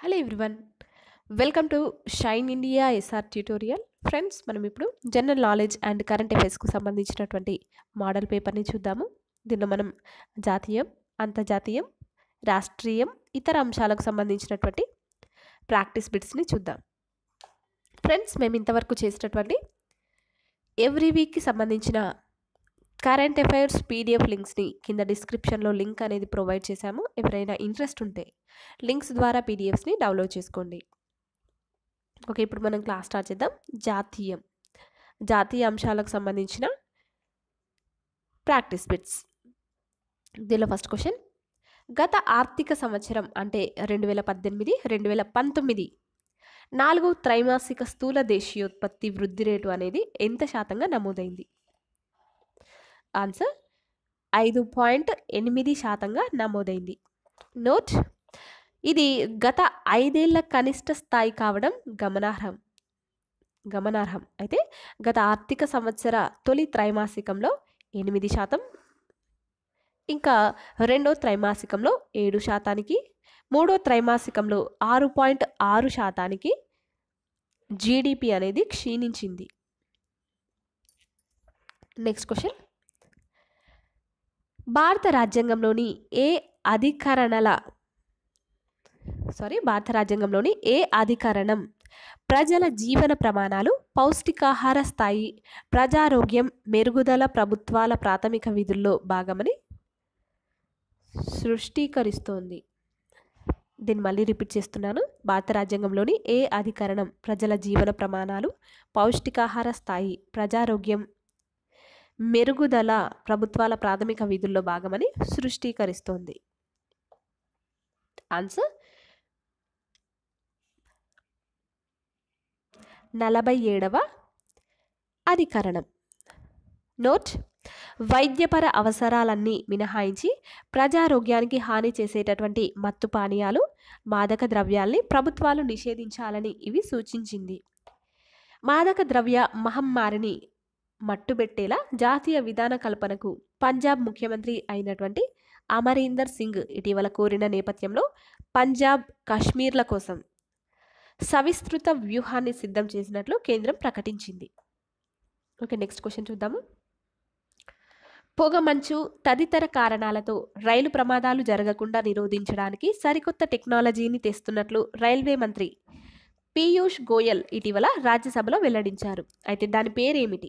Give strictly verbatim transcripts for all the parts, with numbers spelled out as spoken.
Hello everyone, welcome to shine India SR tutorial. Friends, మనం ఇప్పుడు general knowledge and current అఫైర్స్కు సంబంధించినటువంటి model పేపర్ని చూద్దాము. దీనిలో మనం జాతీయం, అంతర్జాతీయం, రాష్ట్రీయం, ఇతర అంశాలకు సంబంధించినటువంటి ప్రాక్టీస్ బిట్స్ని చూద్దాం. ఫ్రెండ్స్, మేము ఇంతవరకు చేసినటువంటి ఎవ్రీ వీక్కి సంబంధించిన కరెంట్ అఫైర్స్ పీడిఎఫ్ లింక్స్ని కింద డిస్క్రిప్షన్లో లింక్ అనేది ప్రొవైడ్ చేశాము. ఎవరైనా ఇంట్రెస్ట్ ఉంటే లింక్స్ ద్వారా పీడిఎఫ్స్ని డౌన్లోడ్ చేసుకోండి. ఓకే, ఇప్పుడు మనం క్లాస్ స్టార్ట్ చేద్దాం. జాతీయం, జాతీయ అంశాలకు సంబంధించిన ప్రాక్టీస్ బిట్స్. దీనిలో ఫస్ట్ క్వశ్చన్, గత ఆర్థిక సంవత్సరం అంటే రెండు వేల పద్దెనిమిది రెండు వేల పంతొమ్మిది నాలుగు త్రైమాసిక స్థూల దేశీయోత్పత్తి వృద్ధి రేటు అనేది ఎంత శాతంగా నమోదైంది? ఆన్సర్ ఐదు పాయింట్ ఎనిమిది శాతంగా నమోదైంది. నోట్, ఇది గత ఐదేళ్ల కనిష్ట స్థాయి కావడం గమనార్హం గమనార్హం అయితే గత ఆర్థిక సంవత్సర తొలి త్రైమాసికంలో ఎనిమిది శాతం, ఇంకా రెండో త్రైమాసికంలో ఏడు శాతానికి, మూడో త్రైమాసికంలో ఆరు పాయింట్ ఆరు శాతానికి జీడిపి అనేది క్షీణించింది. నెక్స్ట్ క్వశ్చన్, భారత రాజ్యాంగంలోని ఏ అధికరణల సారీ భారత రాజ్యాంగంలోని ఏ అధికరణం ప్రజల జీవన ప్రమాణాలు, పౌష్టికాహార స్థాయి, ప్రజారోగ్యం మెరుగుదల ప్రభుత్వాల ప్రాథమిక విధుల్లో భాగమని సృష్టీకరిస్తోంది? దీన్ని మళ్ళీ రిపీట్ చేస్తున్నాను. భారత రాజ్యాంగంలోని ఏ అధికరణం ప్రజల జీవన ప్రమాణాలు, పౌష్టికాహార స్థాయి, ప్రజారోగ్యం మెరుగుదల ప్రభుత్వాల ప్రాథమిక విధుల్లో భాగమని సృష్టీకరిస్తోంది? ఆన్సర్ నలభై ఏడవ అధికరణం. నోట్, వైద్యపర అవసరాలన్నీ మినహాయించి ప్రజారోగ్యానికి హాని చేసేటటువంటి మత్తు పానీయాలు, మాదక ద్రవ్యాల్ని ప్రభుత్వాలు నిషేధించాలని ఇవి సూచించింది. మాదక ద్రవ్య మహమ్మారిని మట్టుబెట్టేలా జాతీయ విధాన కల్పనకు పంజాబ్ ముఖ్యమంత్రి అయినటువంటి అమరీందర్ సింగ్ ఇటీవల కోరిన నేపథ్యంలో పంజాబ్, కాశ్మీర్ల కోసం సవిస్తృత వ్యూహాన్ని సిద్ధం చేసినట్లు కేంద్రం ప్రకటించింది. ఓకే, నెక్స్ట్ క్వశ్చన్ చూద్దాము. పొగమంచు తదితర కారణాలతో రైలు ప్రమాదాలు జరగకుండా నిరోధించడానికి సరికొత్త టెక్నాలజీని తెస్తున్నట్లు రైల్వే మంత్రి పీయూష్ గోయల్ ఇటీవల రాజ్యసభలో వెల్లడించారు. అయితే దాని పేరేమిటి?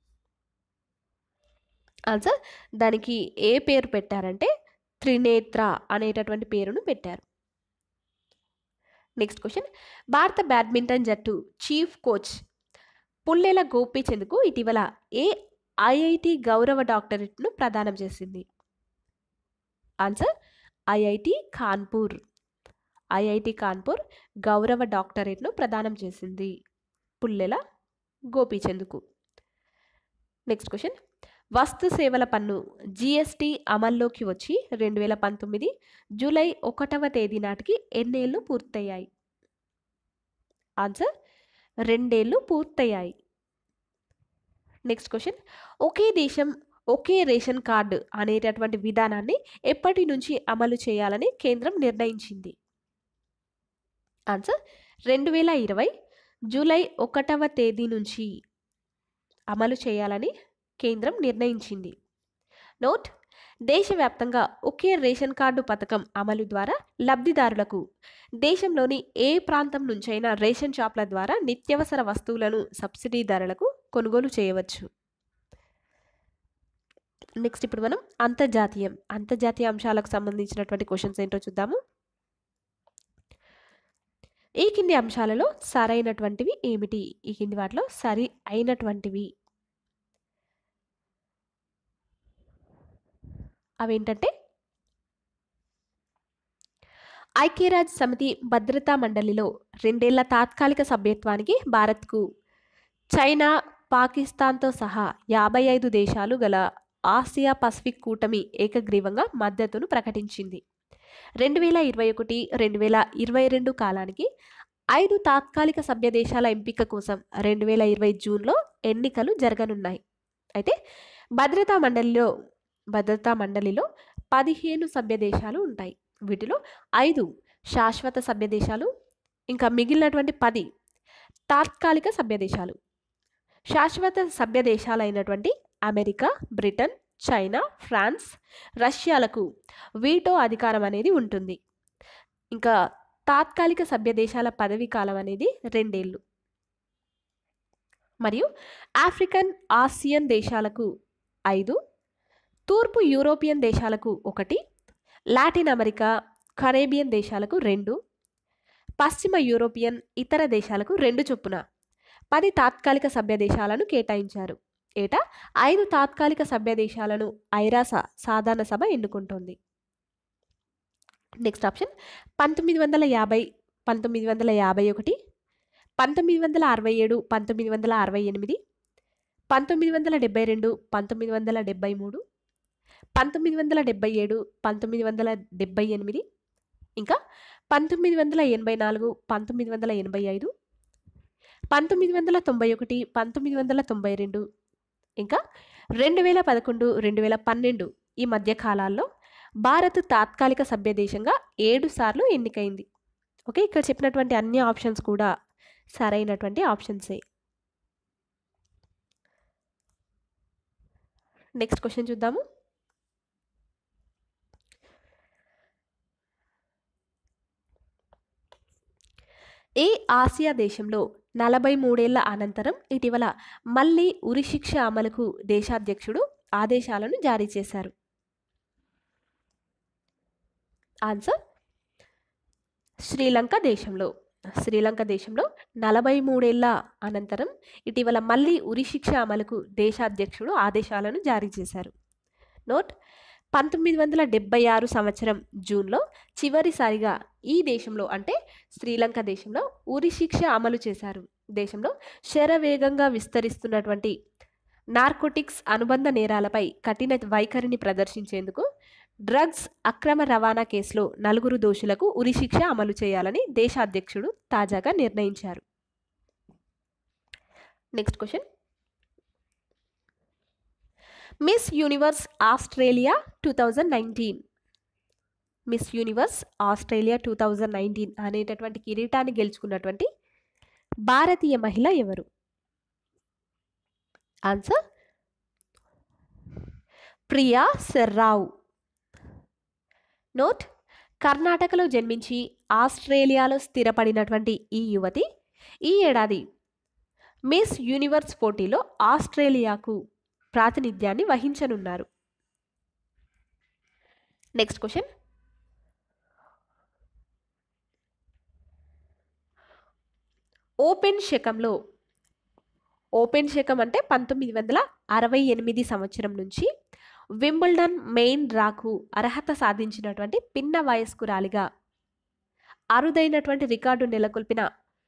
ఆన్సర్, దానికి ఏ పేరు పెట్టారంటే త్రినేత్ర అనేటటువంటి పేరును పెట్టారు. నెక్స్ట్ క్వశ్చన్, భారత బ్యాడ్మింటన్ జట్టు చీఫ్ కోచ్ పుల్లెల గోపీచంద్కు ఇటీవల ఏ ఐఐటి గౌరవ డాక్టరేట్ను ప్రదానం చేసింది? Answer, IIT Kanpur IIT Kanpur గౌరవ డాక్టరేట్ను ప్రదానం చేసింది పుల్లెల గోపీచంద్కు. నెక్స్ట్ క్వశ్చన్, వస్తు సేవల పన్ను జిఎస్టి అమల్లోకి వచ్చి రెండు వేల పంతొమ్మిది జూలై ఒకటవ తేదీ నాటికి ఎన్నేళ్లు పూర్తయ్యాయి? ఆన్సర్, రెండేళ్లు పూర్తయ్యాయి. నెక్స్ట్ క్వశ్చన్, ఒకే దేశం ఒకే రేషన్ కార్డు అనేటటువంటి విధానాన్ని ఎప్పటి నుంచి అమలు చేయాలని కేంద్రం నిర్ణయించింది? ఆన్సర్, రెండు వేల ఇరవై జూలై ఒకటవ తేదీ నుంచి అమలు చేయాలని కేంద్రం నిర్ణయించింది. నోట్, దేశవ్యాప్తంగా ఒకే రేషన్ కార్డు పథకం అమలు ద్వారా లబ్ధిదారులకు దేశంలోని ఏ ప్రాంతం నుంచైనా రేషన్ షాప్ల ద్వారా నిత్యావసర వస్తువులను సబ్సిడీ ధరలకు కొనుగోలు చేయవచ్చు. నెక్స్ట్ ఇప్పుడు మనం అంతర్జాతీయం అంతర్జాతీయ అంశాలకు సంబంధించినటువంటి క్వశ్చన్స్ ఏంటో చూద్దాము. ఈ కింది అంశాలలో సరైనటువంటివి ఏమిటి? ఈ కింది వాటిలో సరి అయినటువంటివి అవేంటంటే, ఐక్యరాజ్య సమితి భద్రతా మండలిలో రెండేళ్ల తాత్కాలిక సభ్యత్వానికి భారత్కు చైనా, పాకిస్తాన్తో సహా యాభై ఐదు దేశాలు గల ఆసియా పసిఫిక్ కూటమి ఏకగ్రీవంగా మద్దతును ప్రకటించింది. రెండు వేల ఇరవై ఒకటి రెండు వేల ఇరవై రెండు కాలానికి ఐదు తాత్కాలిక సభ్య దేశాల ఎంపిక కోసం రెండు వేల ఇరవై జూన్లో ఎన్నికలు జరగనున్నాయి. అయితే భద్రతా మండలిలో భద్రతా మండలిలో పదిహేను సభ్య దేశాలు ఉంటాయి. వీటిలో ఐదు శాశ్వత సభ్య దేశాలు, ఇంకా మిగిలినటువంటి పది తాత్కాలిక సభ్య దేశాలు. శాశ్వత సభ్య దేశాలైనటువంటి అమెరికా, బ్రిటన్, చైనా, ఫ్రాన్స్, రష్యాలకు వీటో అధికారం అనేది ఉంటుంది. ఇంకా తాత్కాలిక సభ్య దేశాల పదవీ కాలం అనేది రెండేళ్ళు. మరియు ఆఫ్రికన్, ఆసియన్ దేశాలకు ఐదు, తూర్పు యూరోపియన్ దేశాలకు ఒకటి, లాటిన్ అమెరికా, కరేబియన్ దేశాలకు రెండు, పశ్చిమ యూరోపియన్ ఇతర దేశాలకు రెండు చొప్పున పది తాత్కాలిక సభ్య దేశాలను కేటాయించారు. ఏటా ఐదు తాత్కాలిక సభ్య దేశాలను ఐరాస సాధారణ సభ ఎన్నుకుంటోంది. నెక్స్ట్ ఆప్షన్ పంతొమ్మిది వందల యాభై పంతొమ్మిది వందల యాభై ఒకటి పంతొమ్మిది వందల అరవై ఏడు పంతొమ్మిది వందల అరవై ఎనిమిది పంతొమ్మిది వందల డెబ్బై రెండు పంతొమ్మిది వందల డెబ్బై మూడు పంతొమ్మిది వందల డెబ్బై ఏడు పంతొమ్మిది వందల డెబ్బై ఎనిమిది ఇంకా పంతొమ్మిది వందల ఎనభై నాలుగు పంతొమ్మిది వందల ఎనభై ఐదు పంతొమ్మిది వందల తొంభై ఒకటి పంతొమ్మిది వందల తొంభై రెండు ఇంకా రెండు వేల పదకొండు రెండు వేల పన్నెండు ఈ మధ్య కాలాల్లో భారత్ తాత్కాలిక సభ్య దేశంగా ఏడు సార్లు ఎన్నికైంది. ఓకే, ఇక్కడ చెప్పినటువంటి అన్ని ఆప్షన్స్ కూడా సరైనటువంటి ఆప్షన్సే. నెక్స్ట్ క్వశ్చన్ చూద్దాము. ఏ ఆసియా దేశంలో నలభై మూడేళ్ల అనంతరం ఇటీవల మళ్ళీ ఉరిశిక్ష అమలుకు దేశాధ్యక్షుడు ఆదేశాలను జారీ చేశారు? ఆన్సర్ శ్రీలంక దేశంలో. శ్రీలంక దేశంలో నలభై మూడేళ్ల అనంతరం ఇటీవల మళ్ళీ ఉరిశిక్ష అమలుకు దేశాధ్యక్షుడు ఆదేశాలను జారీ చేశారు. నోట్: పంతొమ్మిది వందల డెబ్బై ఆరు సంవత్సరం జూన్లో చివరిసారిగా ఈ దేశంలో అంటే శ్రీలంక దేశంలో ఉరిశిక్ష అమలు చేశారు. దేశంలో శరవేగంగా విస్తరిస్తున్నటువంటి నార్కోటిక్స్ అనుబంధ నేరాలపై కఠిన వైఖరిని ప్రదర్శించేందుకు డ్రగ్స్ అక్రమ రవాణా కేసులో నలుగురు దోషులకు ఉరిశిక్ష అమలు చేయాలని దేశాధ్యక్షుడు తాజాగా నిర్ణయించారు. Next question. Miss Universe Australia two thousand nineteen Miss Universe Australia two thousand nineteen అనేటటువంటి కిరీటాన్ని గెలుచుకున్నటువంటి భారతీయ మహిళ ఎవరు? ఆన్సర్ ప్రియా సెర్రావ్. నోట్: కర్ణాటకలో జన్మించి ఆస్ట్రేలియాలో స్థిరపడినటువంటి ఈ యువతి ఈ ఏడాది మిస్ యూనివర్స్ పోటీలో ఆస్ట్రేలియాకు ప్రాతినిధ్యాన్ని వహించనున్నారు. Next question. ఓపెన్ శకంలో ఓపెన్ శకం అంటే పంతొమ్మిది వందల అరవై ఎనిమిది సంవత్సరం నుంచి వింబుల్డన్ మెయిన్ డ్రాకు అర్హత సాధించినటువంటి పిన్న వయస్కురాలిగా అరుదైనటువంటి రికార్డు నెలకొల్పిన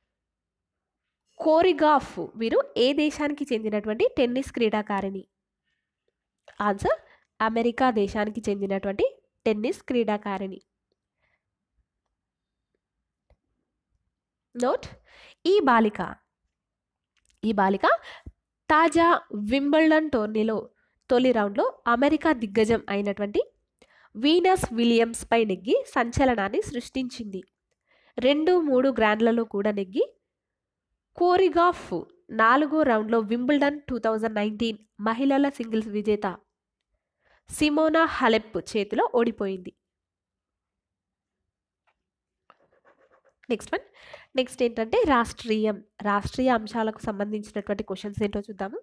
కోరిగాఫ్ వీరు ఏ దేశానికి చెందినటువంటి టెన్నిస్ క్రీడాకారిణి? ఆన్సర్ అమెరికా దేశానికి చెందినటువంటి టెన్నిస్ క్రీడాకారిణి. నోట్: ఈ బాలిక ఈ బాలిక తాజా వింబుల్డన్ టోర్నీలో తొలి రౌండ్లో అమెరికా దిగ్గజం అయినటువంటి వీనస్ విలియమ్స్ పై నెగ్గి సంచలనాన్ని సృష్టించింది. రెండు మూడు గ్రాండ్లలో కూడా నెగ్గి కోరిగాఫ్ నాలుగో రౌండ్లో వింబుల్డన్ టూ థౌజండ్ నైన్టీన్ మహిళల సింగిల్స్ విజేత సిమోనా హలెప్ చేతిలో ఓడిపోయింది. నెక్స్ట్ వన్ నెక్స్ట్ ఏంటంటే రాష్ట్రీయం రాష్ట్రీయ అంశాలకు సంబంధించినటువంటి క్వశ్చన్స్ ఏంటో చూద్దాము.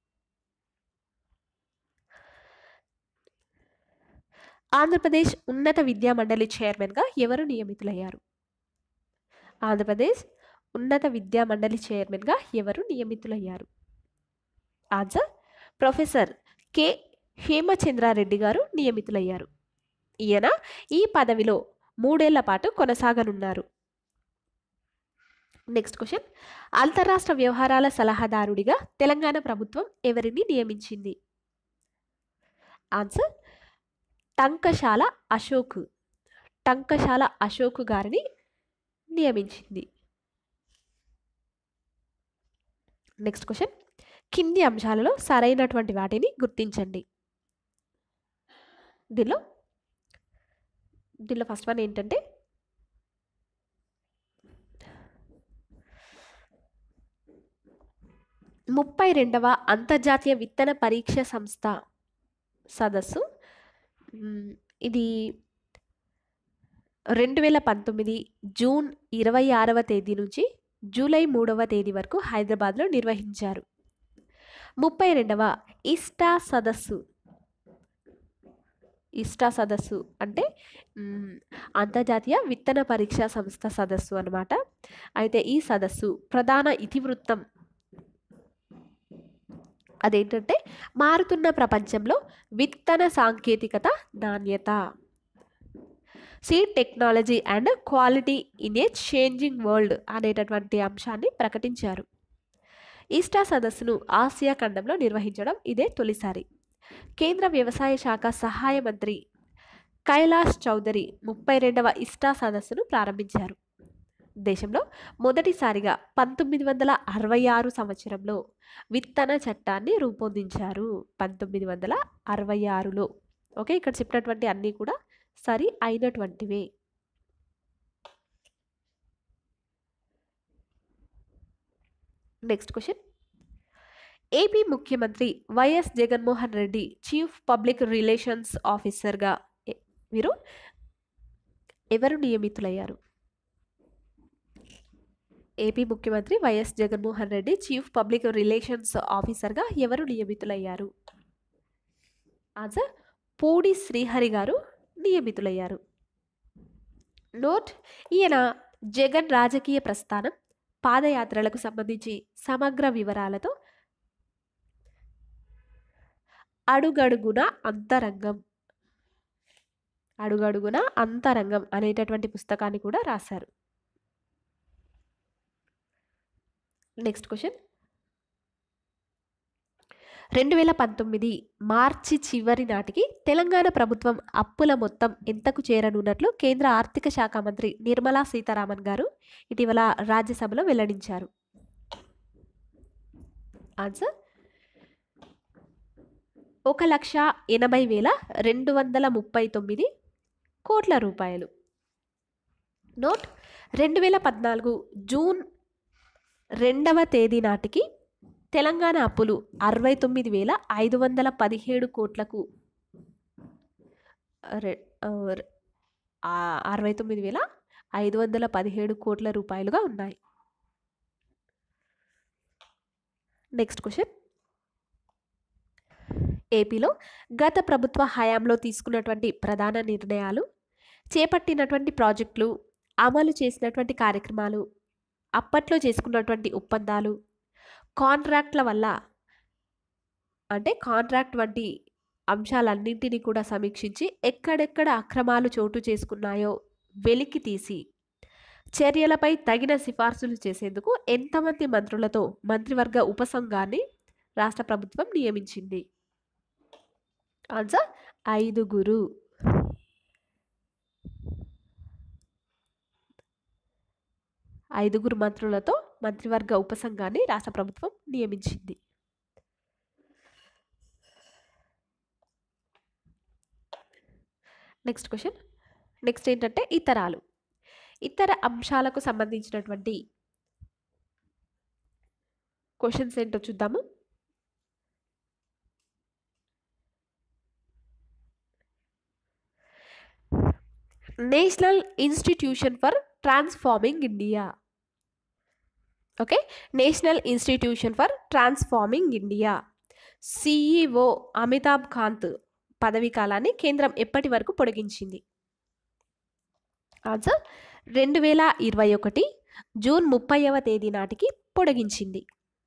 ఆంధ్రప్రదేశ్ ఉన్నత విద్యా మండలి చైర్మన్గా ఎవరు నియమితులయ్యారు? ఆంధ్రప్రదేశ్ ఉన్నత విద్యా మండలి చైర్మన్గా ఎవరు నియమితులయ్యారు? ఆన్సర్ ప్రొఫెసర్ కె హేమచంద్రారెడ్డి గారు నియమితులయ్యారు. ఈయన ఈ పదవిలో మూడేళ్ల పాటు కొనసాగనున్నారు. Next question. అంతరాష్ట్ర వ్యవహారాల సలహాదారుడిగా తెలంగాణ ప్రభుత్వం ఎవరిని నియమించింది? ఆన్సర్ టంకశాల అశోక్ టంకశాల అశోక్ గారిని నియమించింది. Next question. కింది అంశాలలో సరైనటువంటి వాటిని గుర్తించండి. దీనిలో దీనిలో ఫస్ట్ వన్ ఏంటంటే ముప్పై రెండవ అంతర్జాతీయ విత్తన పరీక్ష సంస్థ సదస్సు మ్, ఇది రెండు వేల పంతొమ్మిది జూన్ ఇరవై ఆరవ తేదీ నుంచి జూలై మూడవ తేదీ వరకు హైదరాబాద్లో నిర్వహించారు. ముప్పై రెండవ ఇస్టా సదస్సు ఇస్టా సదస్సు అంటే మ్, అంతర్జాతీయ విత్తన పరీక్షా సంస్థ సదస్సు అన్నమాట. అయితే ఈ సదస్సు ప్రధాన ఇతివృత్తం అదేంటంటే మారుతున్న ప్రపంచంలో విత్తన సాంకేతికత నాణ్యత, seed technology and quality in a changing world అనేటటువంటి అంశాన్ని ప్రకటించారు. ఈస్టా సదస్సును ఆసియా ఖండంలో నిర్వహించడం ఇదే తొలిసారి. కేంద్ర వ్యవసాయ శాఖ సహాయ మంత్రి కైలాష్ చౌదరి ముప్పై రెండవ ఇస్టా సదస్సును ప్రారంభించారు. దేశంలో మొదటిసారిగా పంతొమ్మిది వందల అరవై ఆరు సంవత్సరంలో విత్తన చట్టాన్ని రూపొందించారు. పంతొమ్మిది వందల అరవై ఆరులో ఓకే, ఇక్కడ చెప్పినటువంటి అన్నీ కూడా సరి అయినటువంటివే. నెక్స్ట్ క్వశ్చన్, ఏపీ ముఖ్యమంత్రి YS Jaganmohan Reddy chief public relations ఆఫీసర్గా ఎ- వీరు ఎవరు నియమితులయ్యారు? ఏపీ ముఖ్యమంత్రి YS Jaganmohan Reddy chief public relations ఆఫీసర్గా ఎవరు నియమితులయ్యారు? ఆన్సర్ పూడి శ్రీహరి గారు నియమితులయ్యారు. నోట్, ఈయన జగన్ రాజకీయ ప్రస్థానం, పాదయాత్రలకు సంబంధించి సమగ్ర వివరాలతో అడుగడుగున అంతరంగం అడుగడుగున అంతరంగం అనేటటువంటి పుస్తకాన్ని కూడా రాశారు. నెక్స్ట్ క్వశ్చన్, రెండు వేల పంతొమ్మిది మార్చి చివరి నాటికి తెలంగాణ ప్రభుత్వం అప్పుల మొత్తం ఎంతకు చేరనున్నట్లు కేంద్ర ఆర్థిక శాఖ మంత్రి నిర్మలా సీతారామన్ గారు ఇటీవల రాజ్యసభలో వెల్లడించారు. ఆన్సర్ ఒక లక్ష ఎనభై వేల రెండు వందల ముప్పై తొమ్మిది కోట్ల రూపాయలు. నోట్, రెండు వేల పద్నాలుగు జూన్ రెండవ తేదీ నాటికి తెలంగాణ అప్పులు అరవై తొమ్మిది వేల ఐదు వందల పదిహేడు కోట్లకు రె- ఆ, రె- ఆ, అరవై తొమ్మిది వేల ఐదు వందల పదిహేడు కోట్ల రూపాయలుగా ఉన్నాయి. నెక్స్ట్ క్వశ్చన్, ఏపీలో గత ప్రభుత్వ హయాంలో తీసుకున్నటువంటి ప్రధాన నిర్ణయాలు, చేపట్టినటువంటి ప్రాజెక్టులు, అమలు చేసినటువంటి కార్యక్రమాలు, అప్పట్లో చేసుకున్నటువంటి ఒప్పందాలు, కాంట్రాక్ట్ల వల్ల అంటే కాంట్రాక్ట్ వంటి అంశాలన్నింటినీ కూడా సమీక్షించి ఎక్కడెక్కడ అక్రమాలు చోటు చేసుకున్నాయో వెలికి తీసి చర్యలపై తగిన సిఫార్సులు చేసేందుకు ఎంతమంది మంత్రులతో మంత్రివర్గ ఉపసంఘాన్ని రాష్ట్ర ప్రభుత్వం నియమించింది? ఆన్సర్ ఐదుగురు. ఐదుగురు మంత్రులతో మంత్రివర్గ ఉపసంఘాన్ని రాష్ట్ర ప్రభుత్వం నియమించింది. నెక్స్ట్ క్వశ్చన్, నెక్స్ట్ ఏంటంటే ఇతరాలు. ఇతర అంశాలకు సంబంధించినటువంటి క్వశ్చన్స్ ఏంటో చూద్దాము. National Institution for Transforming India. Okay, National Institution for Transforming India CEO Amitabh Kant పదవీ కాలాన్ని కేంద్రం ఎప్పటి వరకు పొడిగించింది? ఆన్సర్ రెండు వేల ఇరవై ఒకటి జూన్ ముప్పైవ తేదీ నాటికి పొడిగించింది.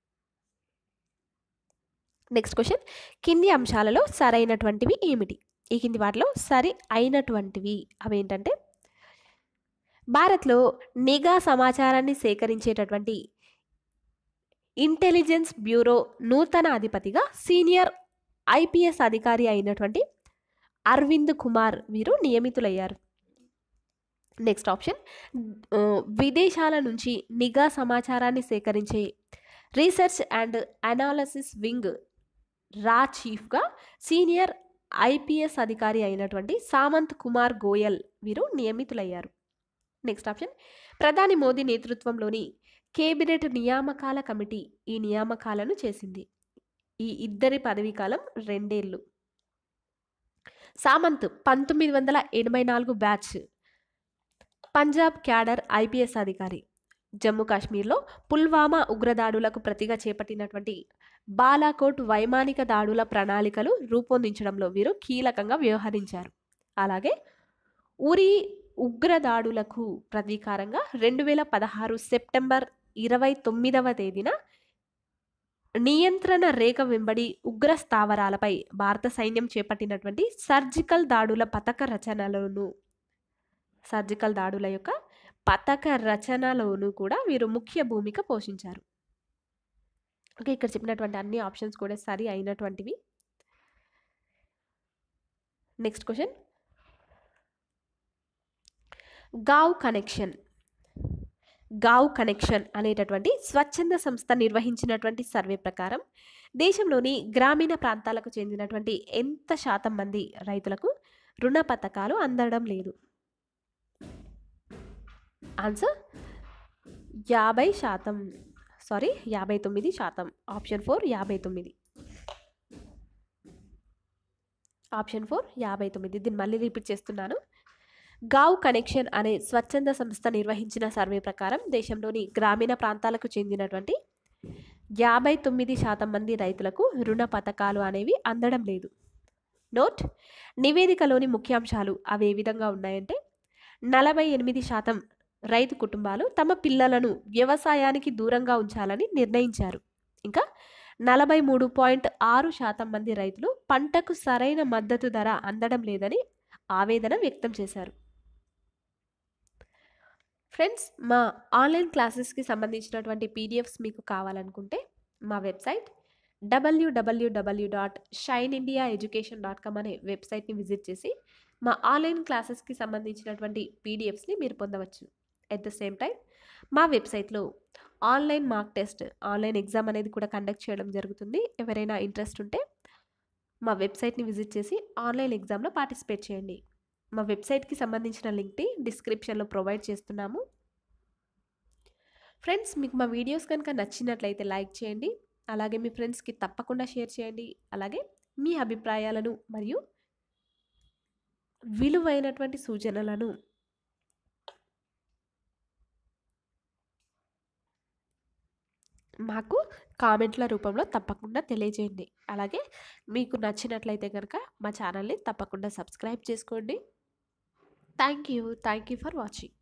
నెక్స్ట్ క్వశ్చన్, కింది అంశాలలో సరైనటువంటివి ఏమిటి? ఈ కింది వాటిలో సరి అయినటువంటివి అవేంటంటే, భారత్లో నిఘా సమాచారాన్ని సేకరించేటటువంటి ఇంటెలిజెన్స్ బ్యూరో నూతన అధిపతిగా సీనియర్ ఐపీఎస్ అధికారి అయినటువంటి అరవింద్ కుమార్ వీరు నియమితులయ్యారు. నెక్స్ట్ ఆప్షన్, ఆ, విదేశాల నుంచి నిఘా సమాచారాన్ని సేకరించే రీసెర్చ్ అండ్ అనాలసిస్ వింగ్ రా చీఫ్గా సీనియర్ ఐపీఎస్ అధికారి అయినటువంటి సామంత్ కుమార్ గోయల్ వీరు నియమితులయ్యారు. నెక్స్ట్ ఆప్షన్, ప్రధాని మోదీ నేతృత్వంలోని కేబినెట్ నియామకాల కమిటీ ఈ నియామకాలను చేసింది. ఈ ఇద్దరి పదవీ కాలం రెండేళ్ళు. సామంత్ పంతొమ్మిది వందల ఎనభై నాలుగు బ్యాచ్, పంజాబ్ క్యాడర్ ఐపీఎస్ అధికారి. జమ్మూ కాశ్మీర్లో పుల్వామా ఉగ్రదాడులకు ప్రతిగా చేపట్టినటువంటి బాలాకోట్ వైమానిక దాడుల ప్రణాళికలు రూపొందించడంలో వీరు కీలకంగా వ్యవహరించారు. అలాగే ఉరి ఉగ్రదాడులకు ప్రతీకారంగా రెండు వేల పదహారు సెప్టెంబర్ ఇరవై తొమ్మిదవ తేదీన నియంత్రణ రేఖ వెంబడి ఉగ్ర స్థావరాలపై భారత సైన్యం చేపట్టినటువంటి సర్జికల్ దాడుల పథక రచనలోను సర్జికల్ దాడుల యొక్క పథక రచనలోను కూడా వీరు ముఖ్య భూమిక పోషించారు. ఓకే, ఇక్కడ చెప్పినటువంటి అన్ని ఆప్షన్స్ కూడా సరి అయినటువంటివి. Next question, Gaon Connection Gaon Connection అనేటటువంటి స్వచ్ఛంద సంస్థ నిర్వహించినటువంటి సర్వే ప్రకారం దేశంలోని గ్రామీణ ప్రాంతాలకు చెందినటువంటి ఎంత శాతం మంది రైతులకు రుణ పథకాలు అందడం లేదు? ఆన్సర్ యాభై శాతం సారీ యాభై తొమ్మిది శాతం. ఆప్షన్ ఫోర్ యాభై తొమ్మిది. ఆప్షన్ ఫోర్ యాభై తొమ్మిది. దీన్ని మళ్ళీ రిపీట్ చేస్తున్నాను. గావ్ కనెక్షన్ అనే స్వచ్ఛంద సంస్థ నిర్వహించిన సర్వే ప్రకారం దేశంలోని గ్రామీణ ప్రాంతాలకు చెందినటువంటి యాభై తొమ్మిది శాతం మంది రైతులకు రుణ పథకాలు అనేవి అందడం లేదు. నోట్, నివేదికలోని ముఖ్యాంశాలు అవి ఏ విధంగా ఉన్నాయంటే, నలభై ఎనిమిది శాతం రైతు కుటుంబాలు తమ పిల్లలను వ్యవసాయానికి దూరంగా ఉంచాలని నిర్ణయించారు. ఇంకా నలభై మూడు పాయింట్ ఆరు శాతం మంది రైతులు పంటకు సరైన మద్దతు ధర అందడం లేదని ఆవేదన వ్యక్తం చేశారు. ఫ్రెండ్స్, మా ఆన్లైన్ క్లాసెస్కి సంబంధించినటువంటి పీడిఎఫ్స్ మీకు కావాలనుకుంటే మా website WWW dot shine India education dot com అనే వెబ్సైట్ని విజిట్ చేసి మా ఆన్లైన్ క్లాసెస్కి సంబంధించినటువంటి పీడిఎఫ్స్ని మీరు పొందవచ్చు. ఎట్ ద సేమ్ టైం మా వెబ్సైట్లో online mock test, online exam అనేది కూడా కండక్ట్ చేయడం జరుగుతుంది. ఎవరైనా ఇంట్రెస్ట్ ఉంటే మా వెబ్సైట్ని విజిట్ చేసి ఆన్లైన్ ఎగ్జామ్లో పార్టిసిపేట్ చేయండి. మా వెబ్సైట్కి సంబంధించిన లింక్ని డిస్క్రిప్షన్లో ప్రొవైడ్ చేస్తున్నాము. ఫ్రెండ్స్, మీకు మా వీడియోస్ కనుక నచ్చినట్లయితే లైక్ చేయండి. అలాగే మీ ఫ్రెండ్స్కి తప్పకుండా షేర్ చేయండి. అలాగే మీ అభిప్రాయాలను మరియు విలువైనటువంటి సూచనలను మాకు కామెంట్ల రూపంలో తప్పకుండా తెలియజేయండి. అలాగే మీకు నచ్చినట్లయితే కనుక మా ఛానల్ని తప్పకుండా సబ్స్క్రైబ్ చేసుకోండి. Thank you thank you for watching.